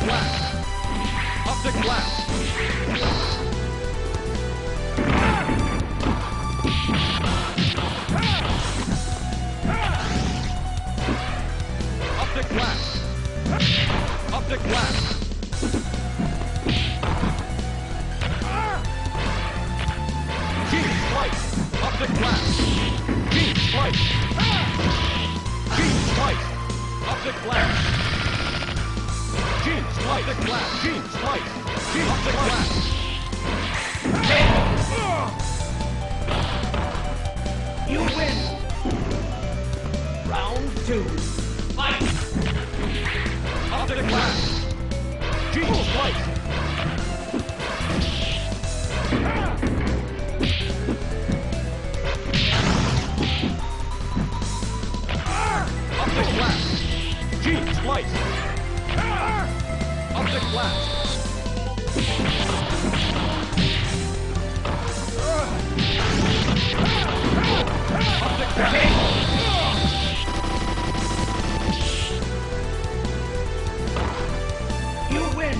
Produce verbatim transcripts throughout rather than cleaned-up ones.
glass. Up the glass. Up the glass. Up the glass. Gene slice. Up the glass. Gene slice. Gene slice. Up the glass. Gene slice. The glass. Gene slice. Gene up the glass. You win. Round two. Fight. Up the glass. Gene slice. Up the glass. Gene slice. Up the glass. Up the glass. You win.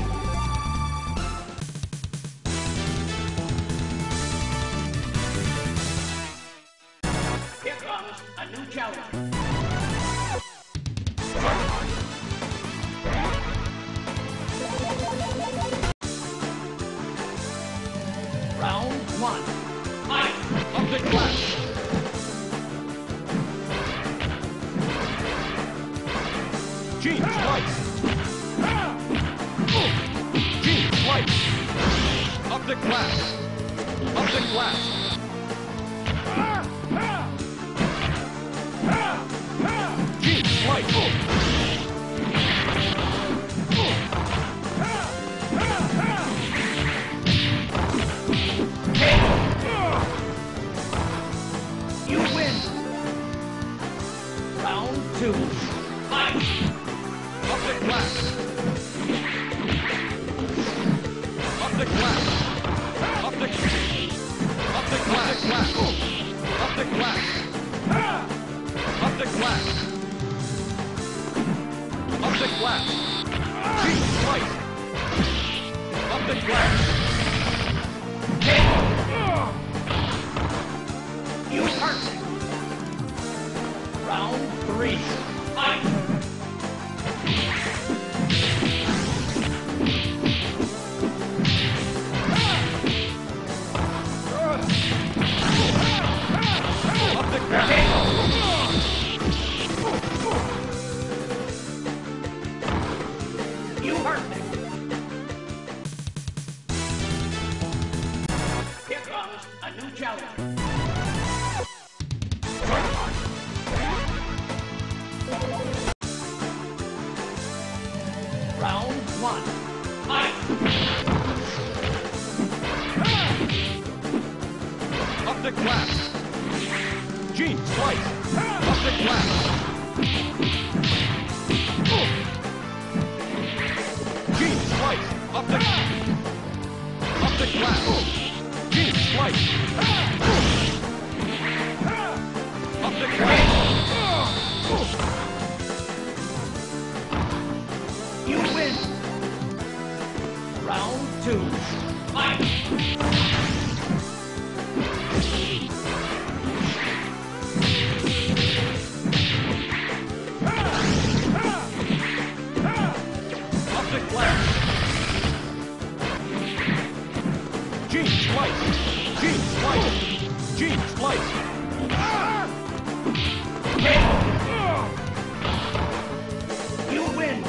Here comes a new challenge. Round one. Fight! Up the glass. Gene slice. Gene slice. Up the glass. Up the glass. Gene slice. You win. Round two. Fight. Up the glass. Up the glass. Up the Up the glass. Up the glass. Up the glass. Up the glass. Gene slice. Up the glass. You hurt. Round three. Fight. Up the ground. You hurt me. Here comes a new challenge. Round one. Fight! Up the glass. Gene slice. Up the glass. Gene slice. Up the Up the glass. Gene slice. Up the glass. You win. Round two. Fight. Up the glass. Gene slice. Gene slice. Gene slice. You win.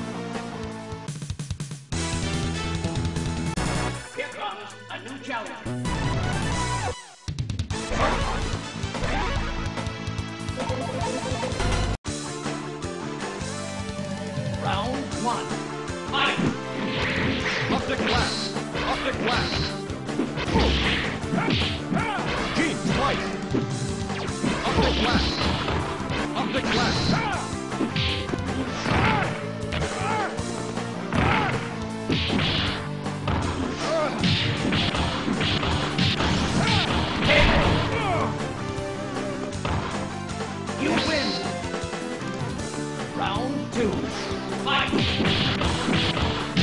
Here comes a new challenge. Round one. Fight! Up the glass. Up the glass. Gene slice. Up the glass. Up the glass. You win. Round two. Fight!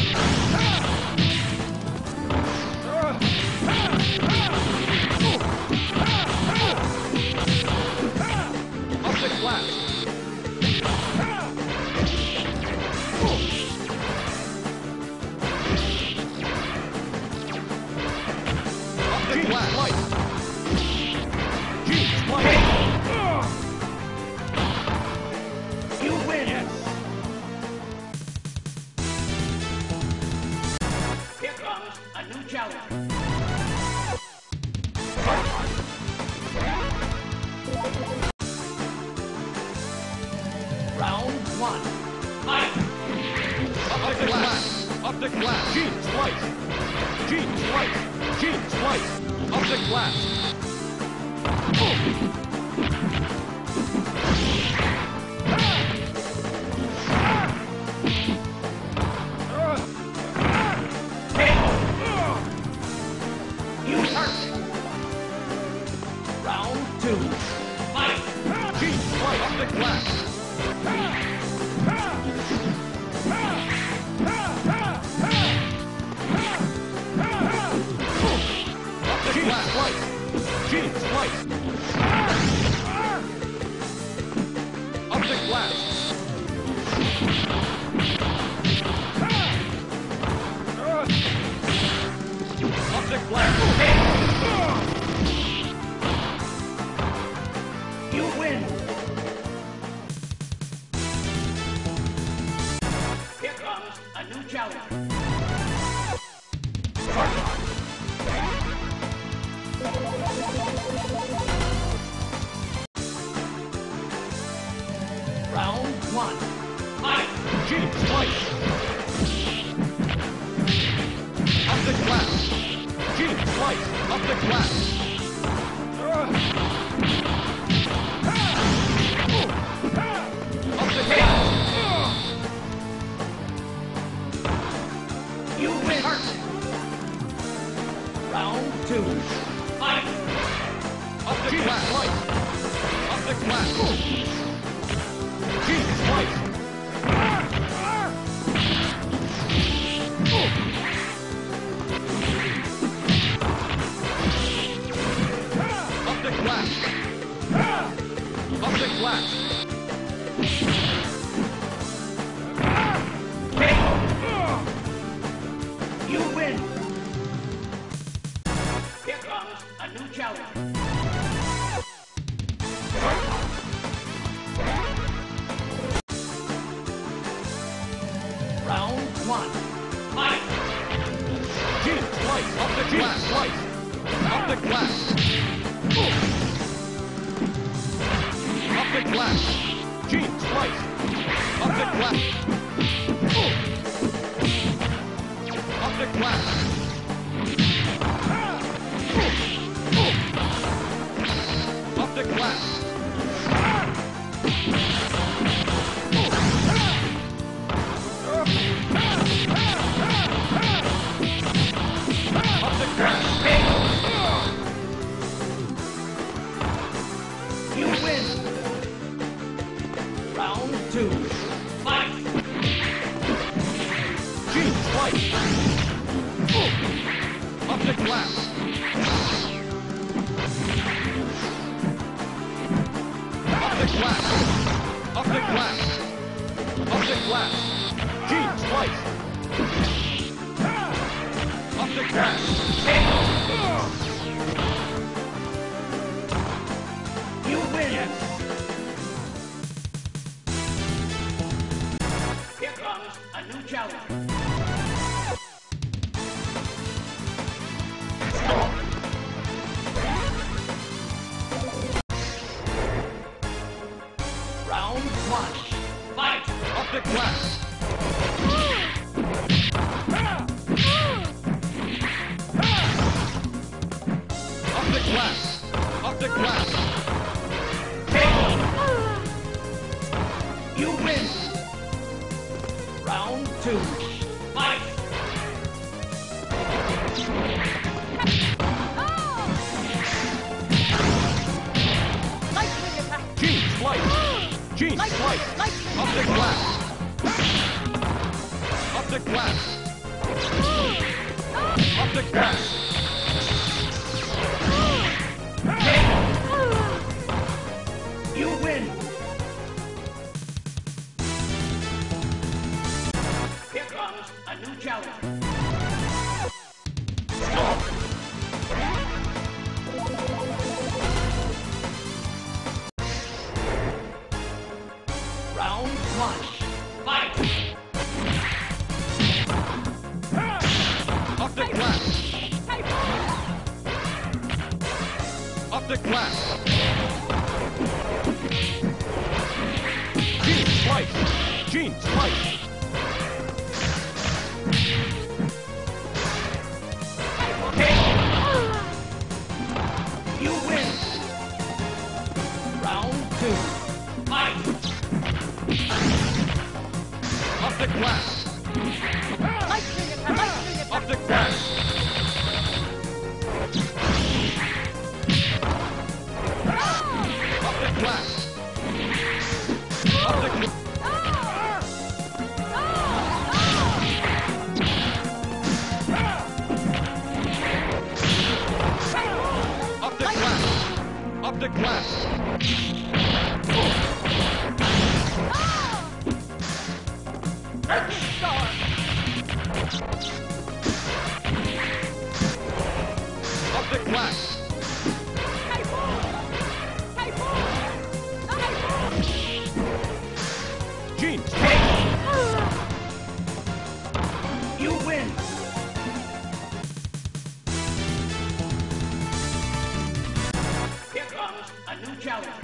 challenge. Round one. Fight! Up the glass! Up the glass! Gene slice! Gene slice! Gene slice! Up the glass! You hurt! Round two. Fight! Gene slice! Up the glass! Gene slice! Gene slice! Up the glass! Up the glass! You win! Here comes a new challenge. Round one. Fight! Gene slice! Up the glass! Gene slice! Up the glass! Up the glass! You win! Round two. Fight! Up the glass! Up the glass! Gene slice! Up the glass! Up the glass! You win! Here comes a new challenge. Round one. Fight! Gene slice! Up the glass! Slice! Up the glass! Up the glass! Gene slice! Up the glass! Up the glass! Up the glass! Up the glass! You win! Round two. Fight! Gene slice! Up the glass! Up the glass! Up the glass! Up the glass! Gene slice! Up the glass! You win! Here comes a new challenge. Round one. Fight! Up the glass! Up the glass! Up the glass! You win! Round two. Fight! Gene slice! Gene slice! Up the glass! Up the glass! Up the glass! You win! Here comes a new challenge. Round one. Fight! Up the glass! Gene Slice. You win. Round two. Fight. Up the glass. Up the glass. Up the glass. Up the glass. Up the glass. Up the glass. Up the glass. Gene. You win. Here comes a new challenger.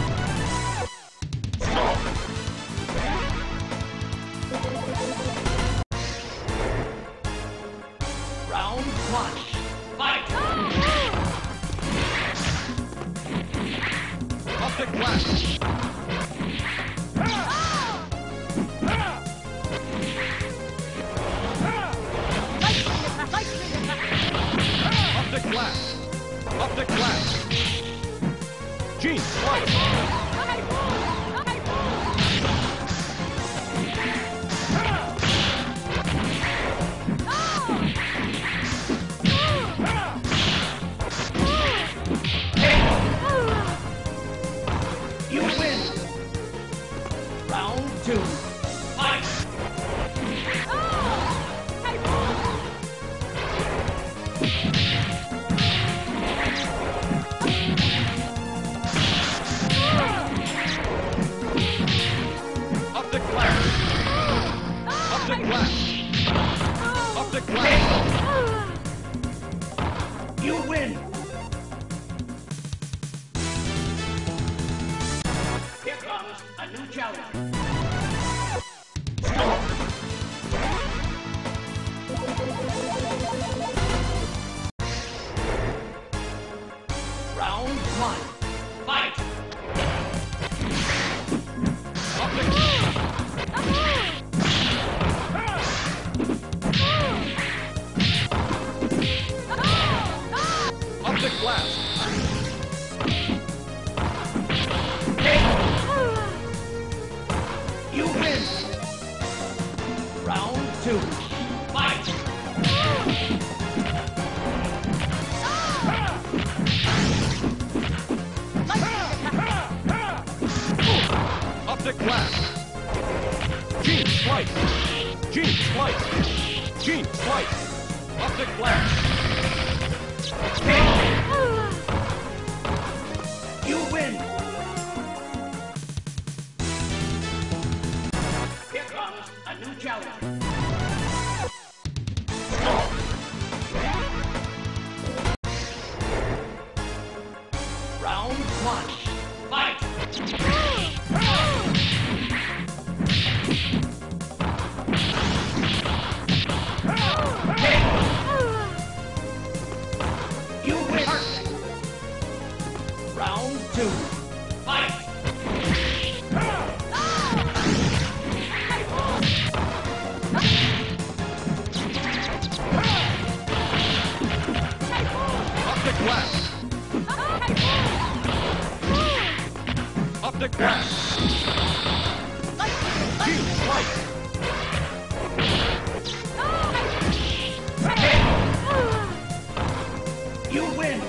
Round one. Fight. Up the glass. Up the glass. Up the glass. Gene Slice. You win. Round two. Fight. Up the glass. Up the glass. Up the glass. You win. Here comes a new challenger. Round one. Fight. Up the Up the glass. You win. Round two. Fight. Up the glass. Gene Slice. Gene Slice. Gene Slice. Up the glass. You win. Here comes a new challenger. Round one. Fight. You win. Round two. Fight. Up the glass. Up the glass. Gene Slice. You win.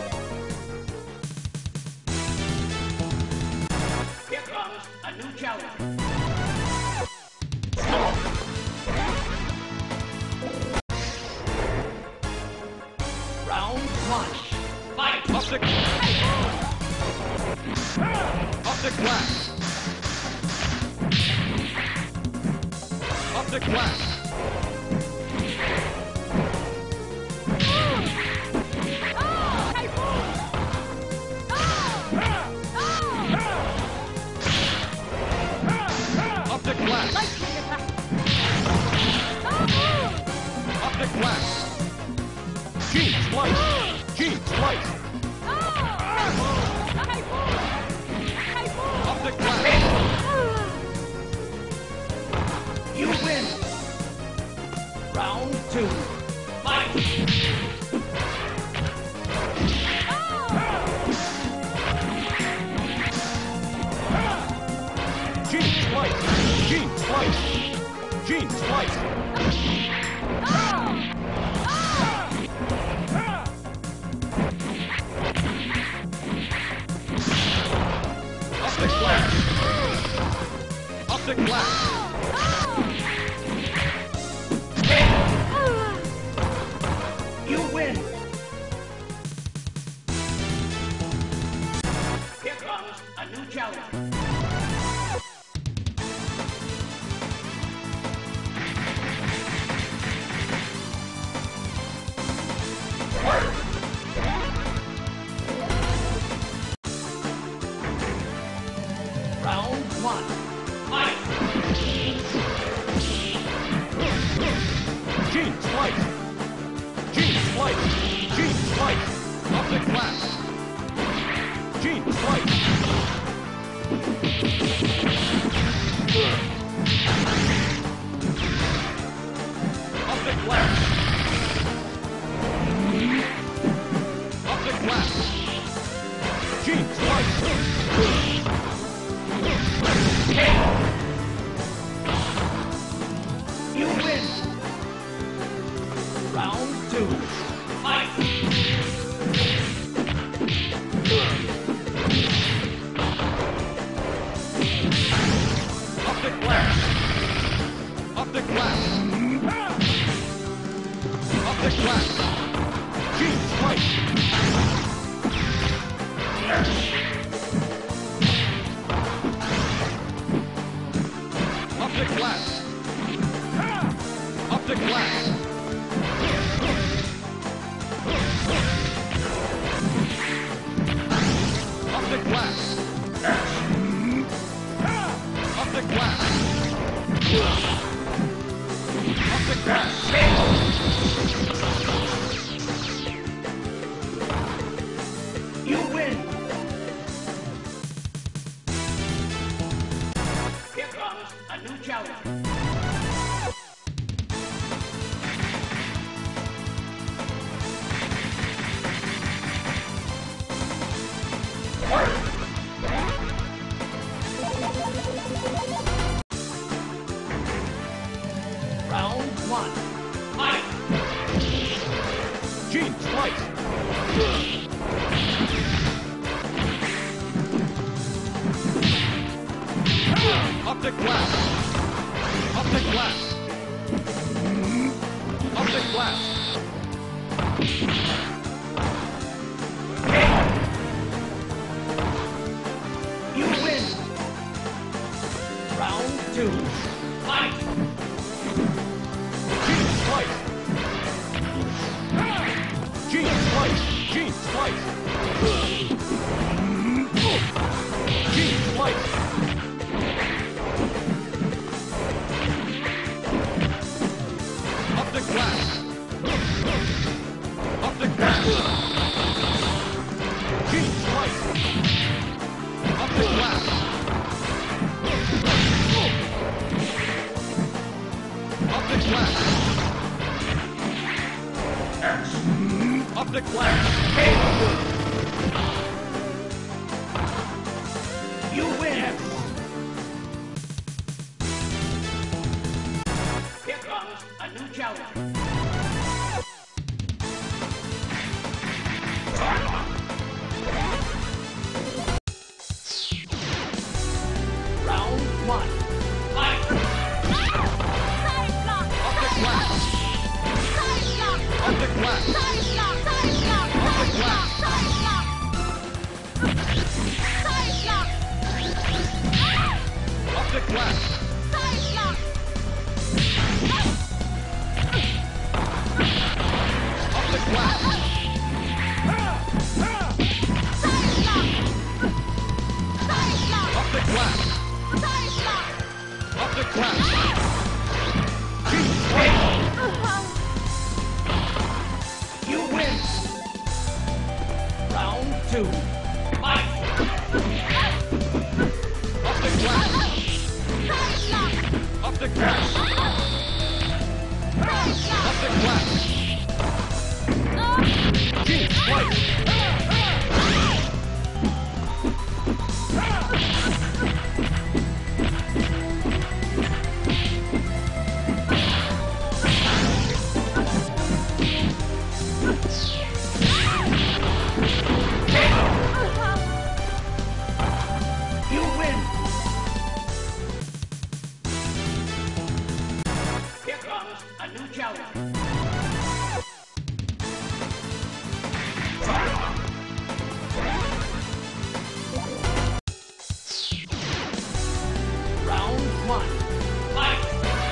Here comes a new challenger. Round one. Fight. Up the Up the glass. Up the glass. Up the glass. Slice! Gene Slice! Up the glass! You win. Round two. Fight. Gene Slice! Gene Slice! Gene Slice! Up the glass! Up the glass! You win. Here comes a new challenge. Round one. Fight. Gene Slice! Gene Slice! Gene Slice! Up the glass! Gene Slice! Up the glass! Up the glass! Gene Slice! You win. Round two. Fight. Up the glass! Up the glass! Up the glass! Gene Slice! Up the glass! Up the glass! Up the glass! Up the glass! Up the glass! You win. Here comes a new challenge. Round one. Fight. Gene Slice! Up the glass! Up the glass! Up the glass! You win. Round two. Fight. Gene Slice! Gene Slice! Gene Slice! Gene Slice! Up the glass! Up the glass! Gene Slice! Up the glass! Up the glass! Up the glass! You win. Here comes a new challenge. Round one. Fight. Up the glass! Up the glass! Up the glass! Up the glass! the glass. Up the glass. Gene Splice. You win! Here comes a new challenge. Round one. Fight!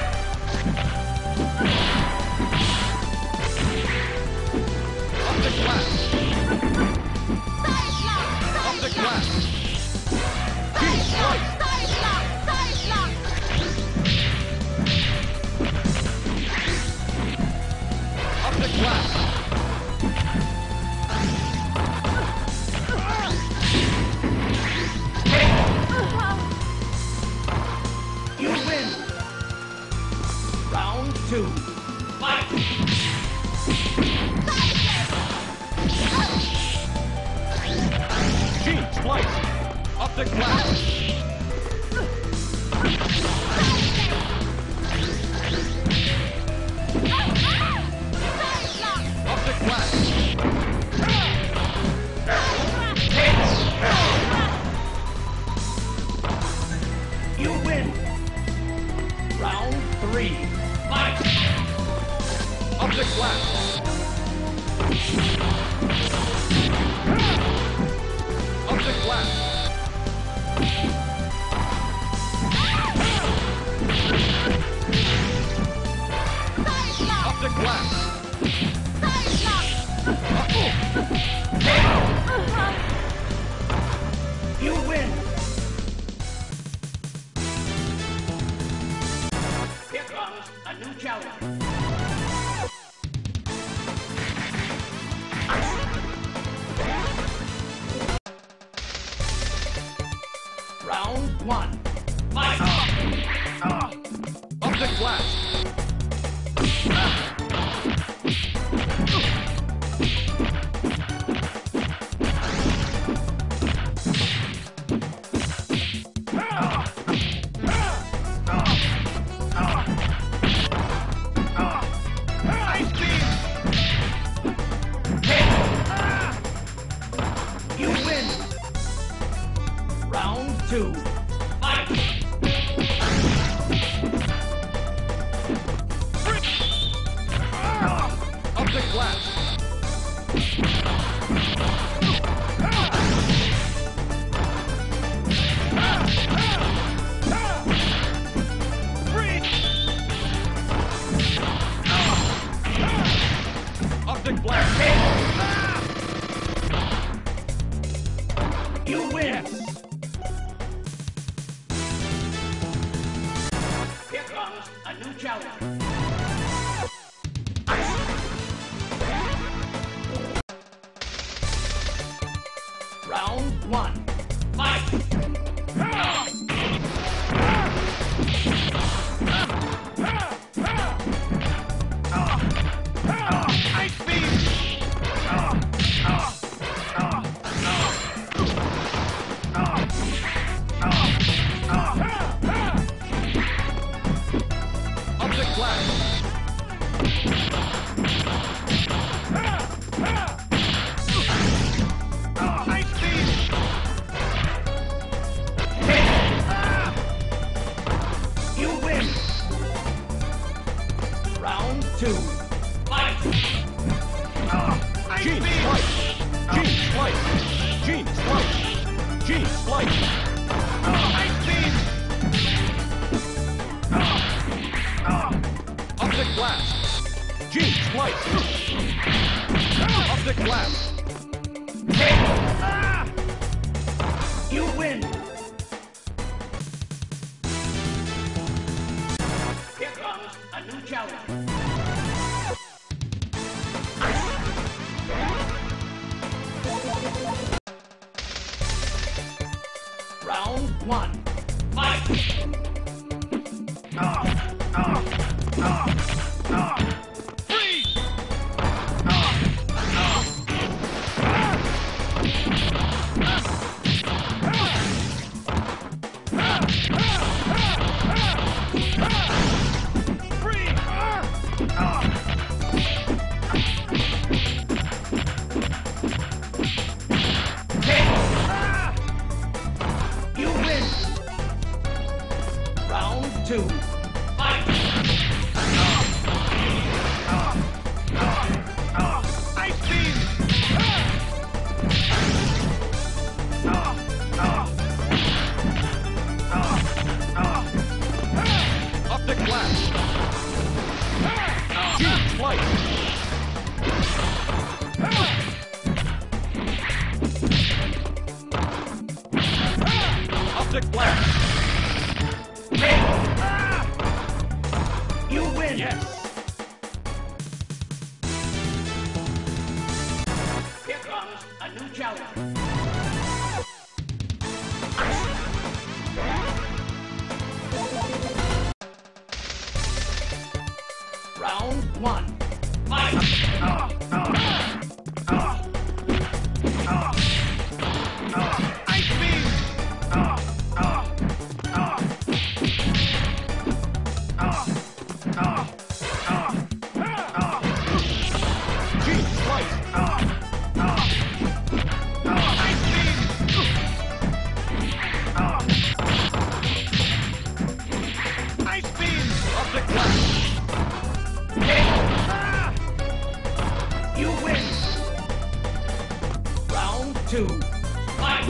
Up the glass. Up the glass. Gene Splice. Up the glass. You win! Round two. Fight! Gene Splice. Up the glass. Up the glass. You win! Round three. Fight! Up the glass. Up the glass. Up the glass. You win! Here comes a new challenge. Round one. Fight! Up the glass. You win! Round two. Fight! Up the glass. Up the glass. You win! Here comes a new challenge. Round one. Fight! Ice beam. Up the glass. Ice beam. You win! Round two. Fight! Gene Splice. Gene Splice. Gene Splice. Gene Splice. Ice beam. Up the glass. Gene Splice. Up the glass. You win! Here comes a new challenge. Round one. Fight! Optic blast. You win. Yes. Here comes a new challenger. Round one. Fight! Ice beam. Gene slice. Ice beam. Ice beam. Optic blast. You win. Round two. Fight!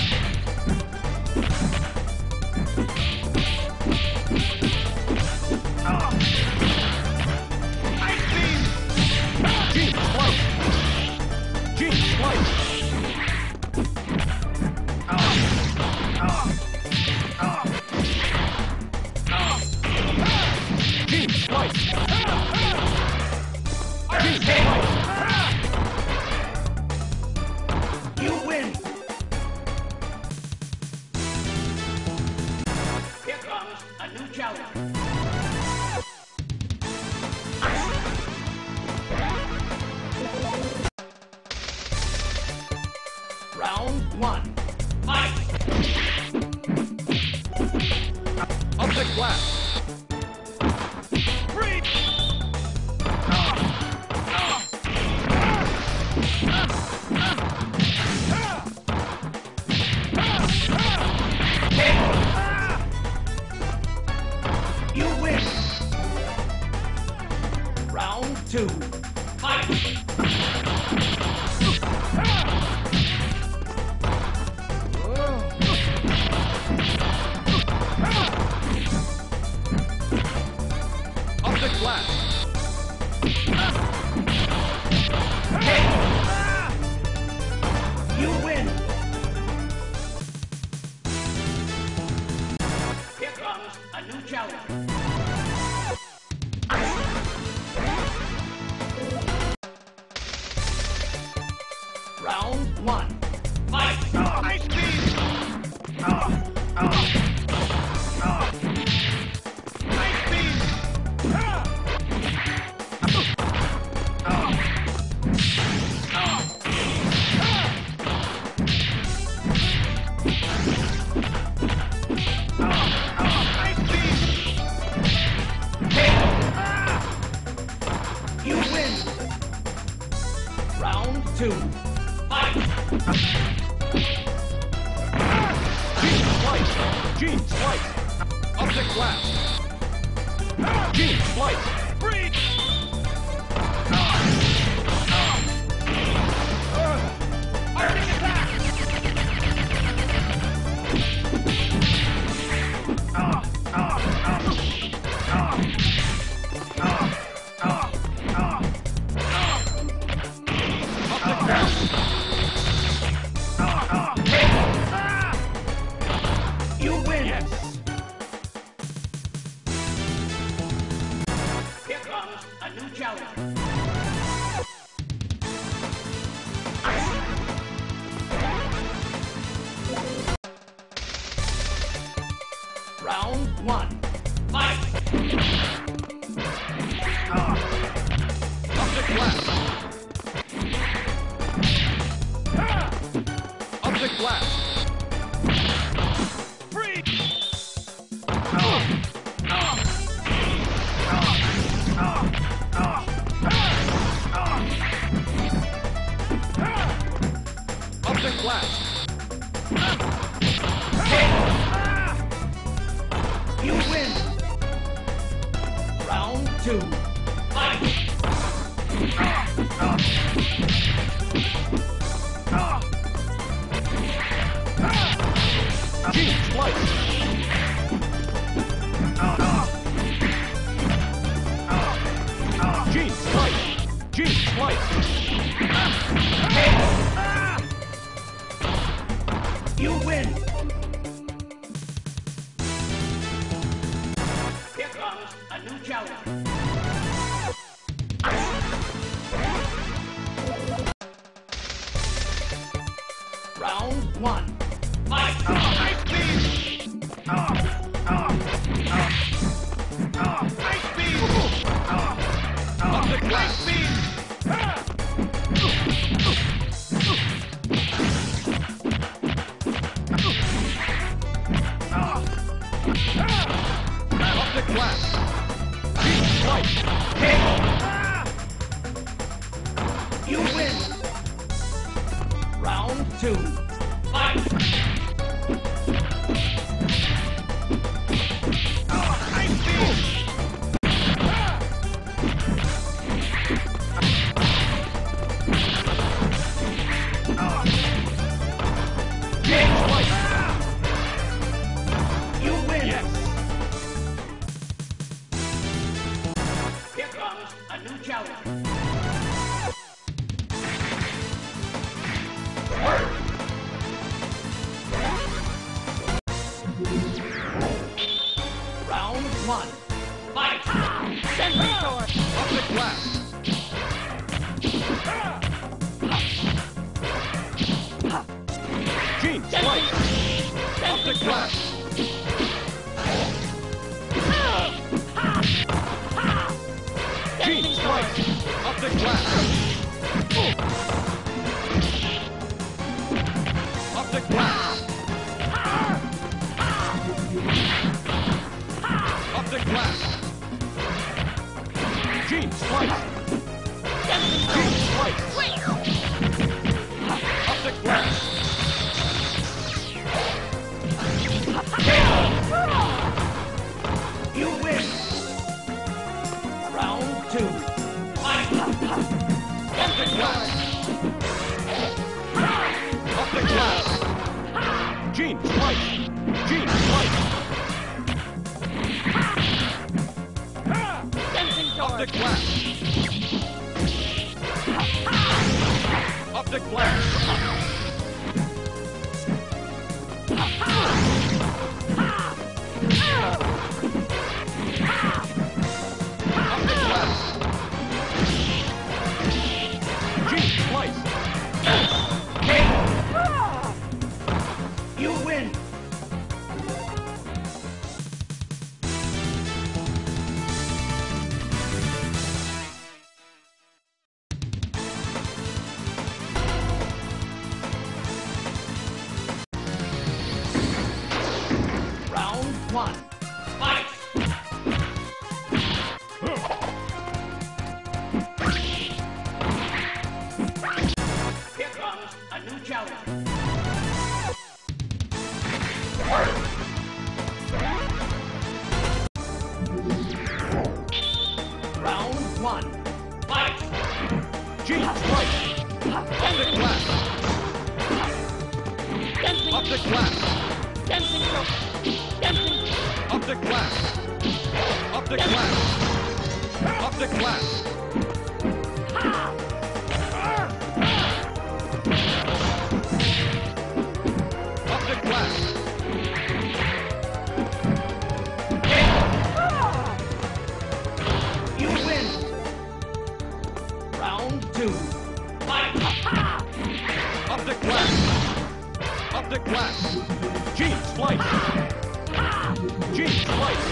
Ice beam. Gene slice. Gene slice. Gene slice. Gene slice. You win. Here comes a new challenger. Round one. Fight! Optic blast. Breach. You win. Round two. Fight! Optic blast. You win. Here comes a new challenger. Round one. Fight! Ice beam. Ice beam. Ice beam. You win. Round two. Fight! Gene slice. Gene slice. Optic blast. Gene slice. Breach. Arctic attack. Optic blast. You win. Yes. Here comes a new challenger. Round one. Fight! Optic blast. Optic blast. Breach. Optic blast. You win. Round two. Fight! Gene slice. Gene slice. Gene slice. You win. a new challenge. Round one. Fight! Ice beam! Up the glass beam! Up the glass! Deep slice! You win! Round two. Fight! Ice beam! Deep slice! You win! Yes! Here comes a new challenge. Round one. Fight! Sentry sword! Up the glass! Gene slice! Up the glass! Gene slice! Up the glass! Up the glass! Up the glass! Gene slice! Gene slice! Up the glass! You win! Round two. Fight! Up the glass! Up the glass! Gene slice! Gene slice! Up the glass! Up the glass! Up the glass! Gene slice! You win! Round one. Fight! Here comes a new challenge. Round one. Fight! Gene slice! Up the glass! Up the glass! Up the glass! Up the glass! Up the glass! Up the glass! You win! Round two. Fight! Up the glass! Up the glass! Gene slice! Gene slice!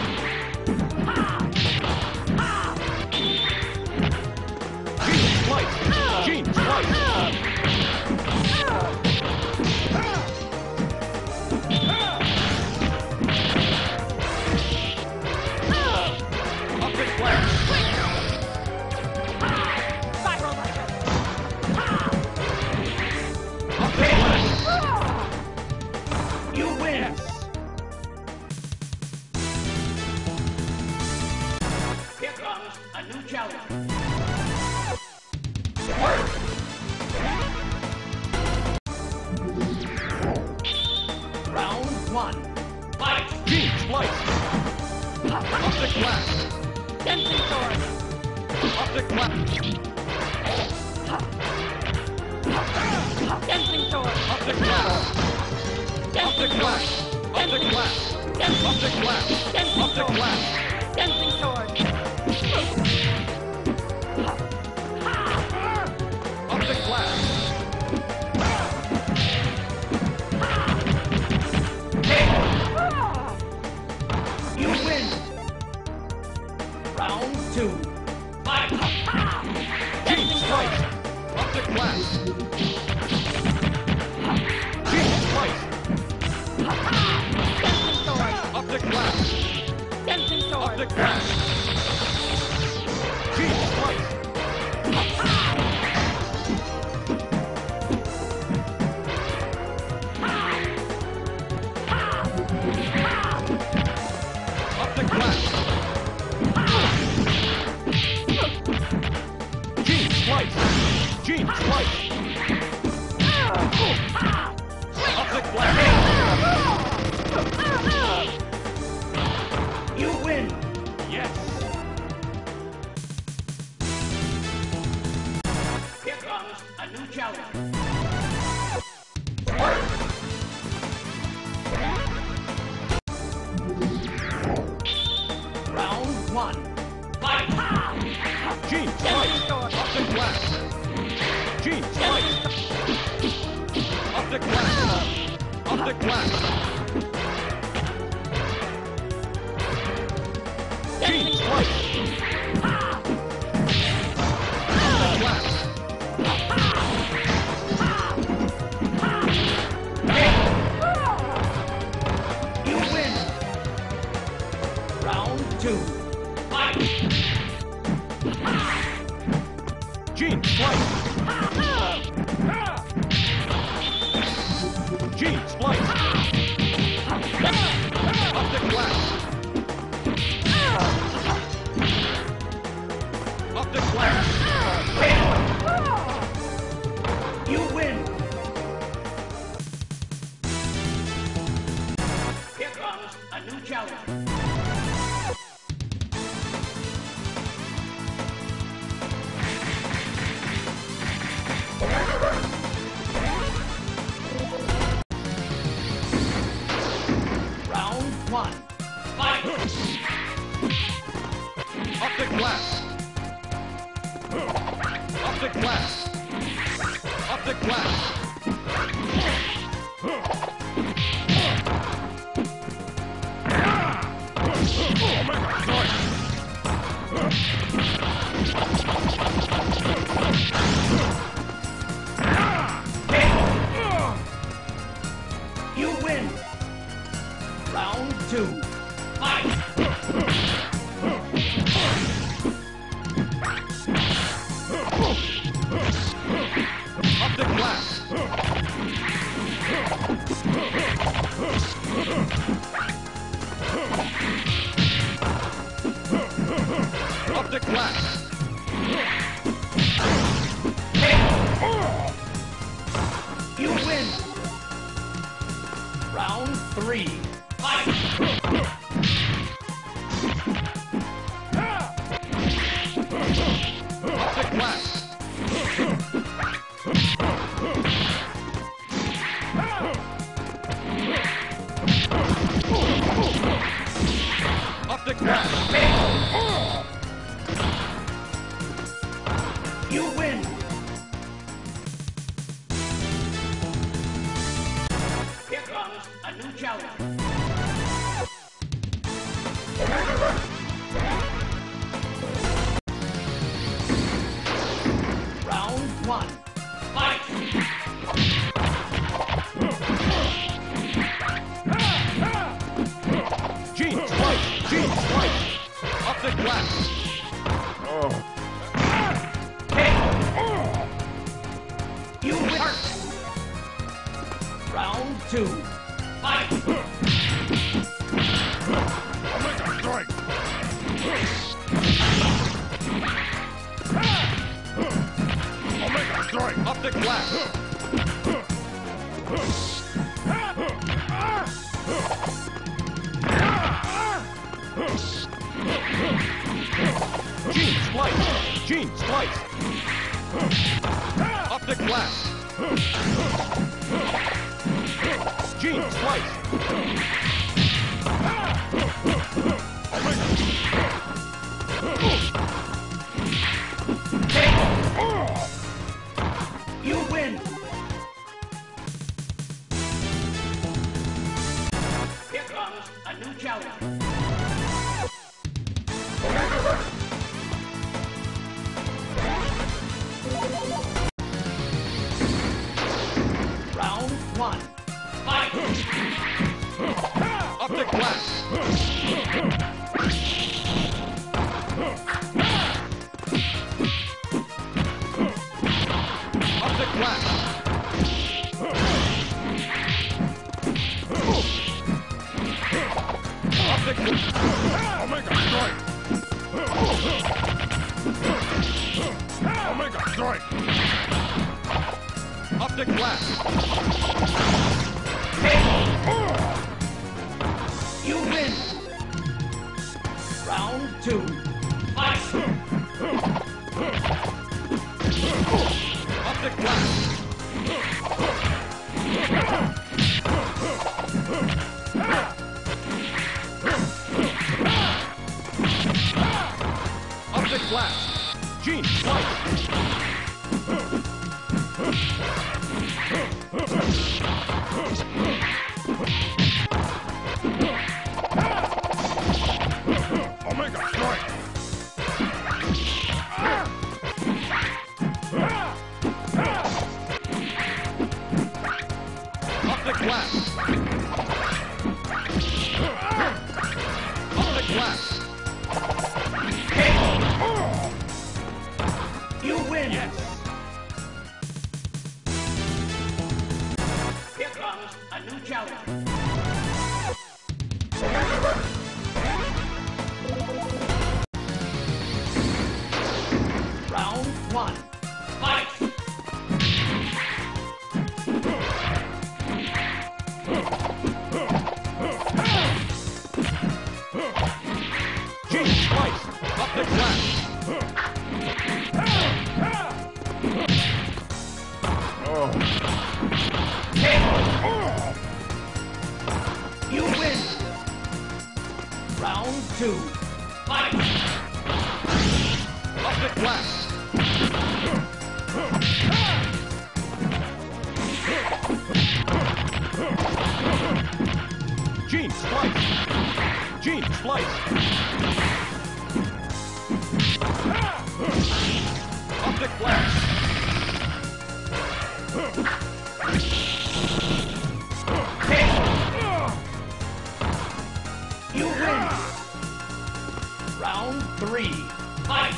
Gene slice! Gene slice! Up the glass! Up the glass! You win! Here comes a new challenge. Round one. Fight! Gene slice! Up the glass! Dancing sword! Up the glass! Dancing sword! Up the glass! Up the glass! Up the glass! Up the glass! Up the glass! Dancing Round two. Fight! Gene Slice! Up the glass! Gene Slice! Up the glass! Up the glass! Gene Slice! Up the glass! Gene Slice! Gene Slice! Up the glass! You win! Yes! Here comes a new challenge. Round one. Fight! Gene Slice! Up the glass! Gene Slice! Up the glass! Up the glass! Gene Slice! Up the glass! You win! Round two. Fight! Gene Slice! Gene Slice! Up the glass! Up the glass! You win! Here comes a new challenge. Round one. Fight! Up the glass! Up the glass! Up the glass! You win! Round two. Fight! Up the glass! Up the glass! You win! Round three. Fight! Up the glass! Up the glass! You win! Here comes a new challenge. Round one. Fight! Gene Slice! Gene Slice! Up the glass! You win! Round two. Fight! Omega Strike! Omega Strike! Up the glass! Gene Slice! Gene Slice! Up the glass! Gene Slice! You win! Here comes a new challenge. Omega Strike! Optic Blast! You win! Round two. Fight! Optic Blast! Optic Blast! Gene Slice! Omega Strike! Optic Blast! Optic Blast! You win! Yes! Here comes a new challenger. Round one. Fight! Gene Slice! Optic Blast! You win! Round two. Fight! Optic Blast! Gene Slice! Gene Slice! Optic Blast! You win! Round three. Fight!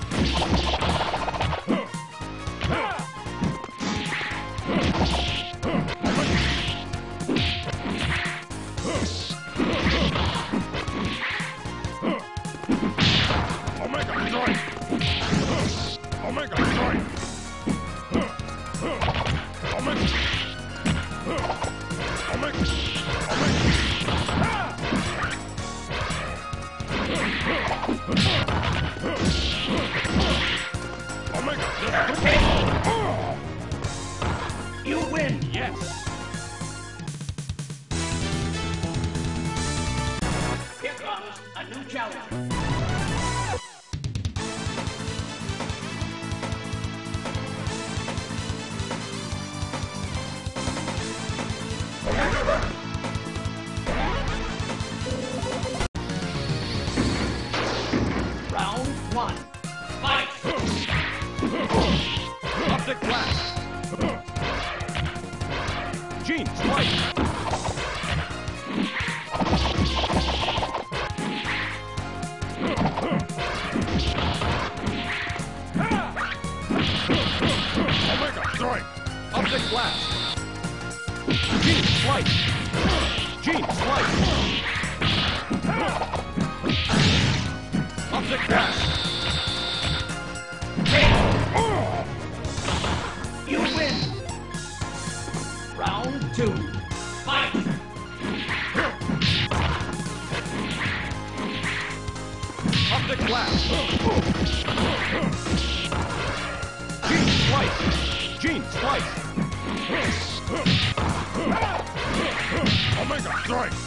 Omega Strike! Omega Strike! Omega! Omega! Omega! You win! Yes! Here comes a new challenger. Round one. Fight! Optic Blast! Gene Slice! Omega Strike! Optic Blast! Gene Slice! Gene Slice! Optic Blast! You win! Round two. Fight! Optic Blast! Gene Slice! Gene Slice! Omega Strike!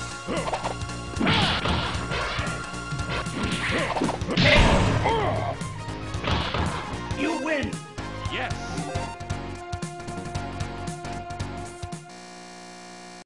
You win! Yes!